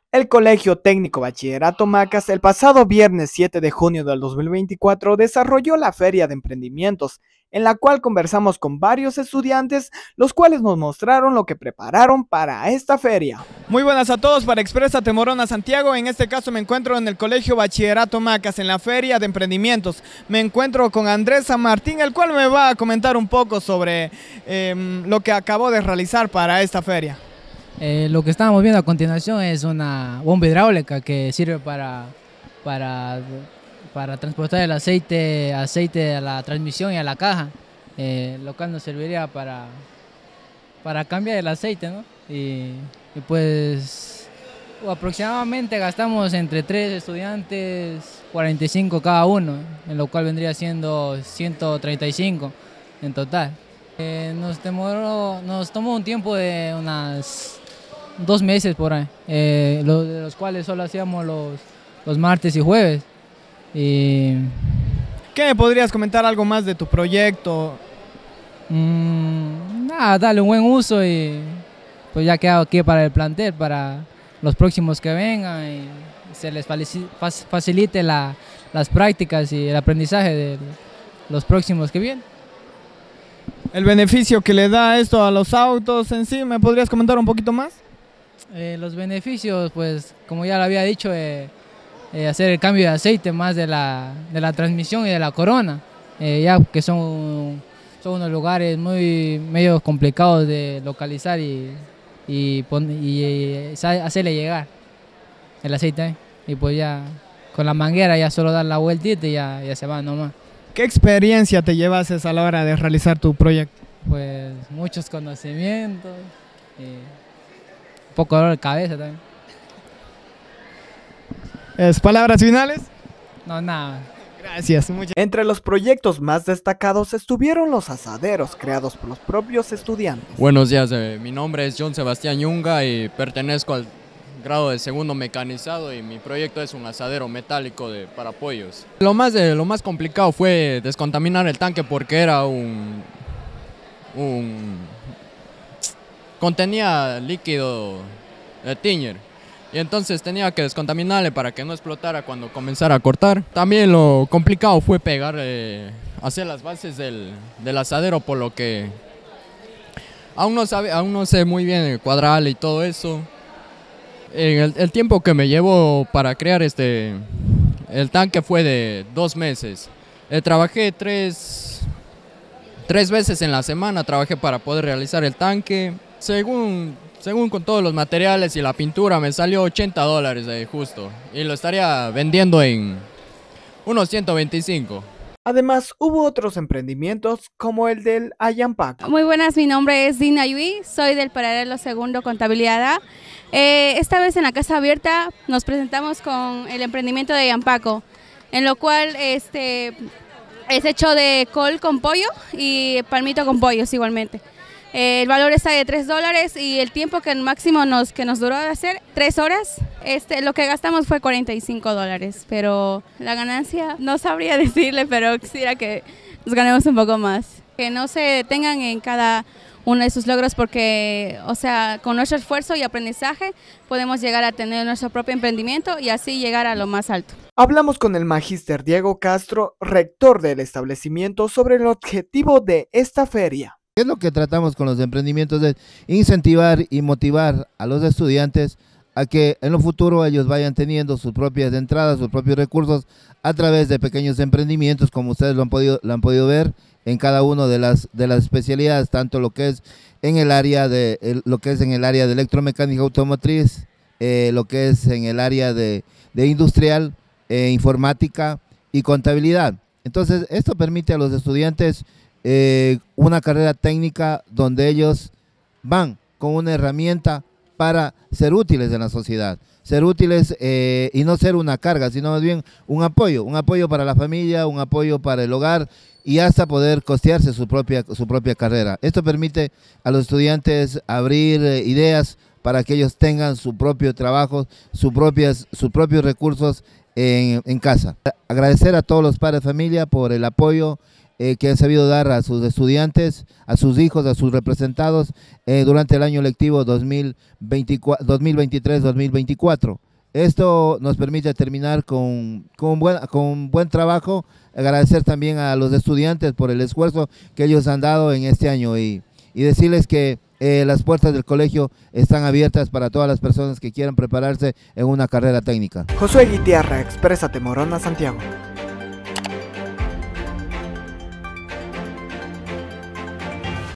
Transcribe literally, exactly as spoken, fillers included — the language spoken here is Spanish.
El Colegio Técnico Bachillerato Macas el pasado viernes siete de junio del dos mil veinticuatro desarrolló la Feria de Emprendimientos, en la cual conversamos con varios estudiantes, los cuales nos mostraron lo que prepararon para esta feria. Muy buenas a todos, para Exprésate Morona Santiago. En este caso me encuentro en el Colegio Bachillerato Macas, en la Feria de Emprendimientos. Me encuentro con Andrés San Martín, el cual me va a comentar un poco sobre eh, lo que acabó de realizar para esta feria. Eh, lo que estamos viendo a continuación es una bomba hidráulica que sirve para, para, para transportar el aceite, aceite a la transmisión y a la caja, eh, lo cual nos serviría para, para cambiar el aceite, ¿no? Y, y pues aproximadamente gastamos entre tres estudiantes cuarenta y cinco cada uno, en lo cual vendría siendo ciento treinta y cinco en total. Eh, nos, demoró, nos tomó un tiempo de unas dos meses por ahí, eh, lo, de los cuales solo hacíamos los, los martes y jueves. Y ¿qué me podrías comentar algo más de tu proyecto? Mmm, nada, darle un buen uso y pues ya quedado aquí para el plantel, para los próximos que vengan y se les facilite la, las prácticas y el aprendizaje de los próximos que vienen. El beneficio que le da esto a los autos en sí, ¿me podrías comentar un poquito más? Eh, los beneficios, pues como ya lo había dicho, eh, eh, hacer el cambio de aceite más de la, de la transmisión y de la corona, eh, ya que son, son unos lugares muy medio complicados de localizar y, y, pon, y, y hacerle llegar el aceite, ¿eh? Y pues ya con la manguera ya solo dar la vueltita y ya, ya se va nomás. ¿Qué experiencia te llevases a la hora de realizar tu proyecto? Pues muchos conocimientos, eh, un poco de dolor de cabeza también. ¿Es palabras finales? No, nada. Gracias. Muchas... Entre los proyectos más destacados estuvieron los asaderos creados por los propios estudiantes. Buenos días, eh, mi nombre es John Sebastián Yunga y pertenezco al grado de segundo mecanizado y mi proyecto es un asadero metálico de, para pollos. Lo más, de, lo más complicado fue descontaminar el tanque porque era un... un contenía líquido de tiñer y entonces tenía que descontaminarle para que no explotara cuando comenzara a cortar. También lo complicado fue pegar, eh, hacer las bases del, del asadero, por lo que aún no, sabe, aún no sé muy bien cuadrarle y todo eso. El, el tiempo que me llevó para crear este, el tanque fue de dos meses. Eh, trabajé tres, tres veces en la semana, trabajé para poder realizar el tanque. Según, según con todos los materiales y la pintura me salió ochenta dólares eh, justo y lo estaría vendiendo en unos ciento veinticinco. Además, hubo otros emprendimientos como el del Ayampaco. Muy buenas, mi nombre es Dina Yui, soy del paralelo segundo Contabilidad A. Eh, esta vez en la Casa Abierta nos presentamos con el emprendimiento de Ayampaco, en lo cual este, es hecho de col con pollo y palmito con pollos igualmente. Eh, el valor está de tres dólares y el tiempo que máximo nos, que nos duró de hacer, tres horas. Este, lo que gastamos fue cuarenta y cinco dólares, pero la ganancia no sabría decirle, pero quisiera que nos ganemos un poco más. Que no se detengan en cada uno de sus logros porque, o sea, con nuestro esfuerzo y aprendizaje podemos llegar a tener nuestro propio emprendimiento y así llegar a lo más alto. Hablamos con el magíster Diego Castro, rector del establecimiento, sobre el objetivo de esta feria. ¿Qué es lo que tratamos con los emprendimientos? De incentivar y motivar a los estudiantes a que en lo futuro ellos vayan teniendo sus propias entradas, sus propios recursos a través de pequeños emprendimientos, como ustedes lo han podido, lo han podido ver en cada una de las, de las especialidades, tanto lo que es en el área de, el, lo que es en el área de electromecánica automotriz, eh, lo que es en el área de, de industrial, eh, informática y contabilidad. Entonces, esto permite a los estudiantes Eh, una carrera técnica donde ellos van con una herramienta para ser útiles en la sociedad, ser útiles eh, y no ser una carga, sino más bien un apoyo, un apoyo para la familia, un apoyo para el hogar y hasta poder costearse su propia, su propia carrera. Esto permite a los estudiantes abrir eh, ideas para que ellos tengan su propio trabajo, sus propias, sus propios recursos en, en casa. Agradecer a todos los padres de familia por el apoyo eh, que han sabido dar a sus estudiantes, a sus hijos, a sus representados eh, durante el año lectivo dos mil veintitrés dos mil veinticuatro. Esto nos permite terminar con, con, buen, con buen trabajo, agradecer también a los estudiantes por el esfuerzo que ellos han dado en este año y, y decirles que eh, las puertas del colegio están abiertas para todas las personas que quieran prepararse en una carrera técnica. Josué Guitierra, Exprésate Morona, Santiago.